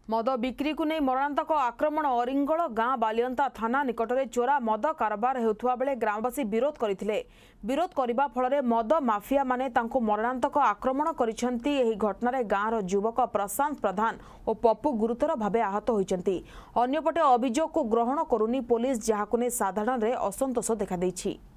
मद बिक्री को नहीं मरणांतक आक्रमण अरिंगल गाँ बालियंता थाना निकट में चोरा मद कारबार होता बेले ग्रामवासी विरोध करते विरोध करने फल मद माफिया माने तांको मरणांतक आक्रमण कर घटना गाँवर युवक प्रशांत प्रधान और पप्पू गुरुतर भाव आहत होती अन्यपटे अभियोग को ग्रहण करुनी पुलिस जहां साधारण असंतोष देखा।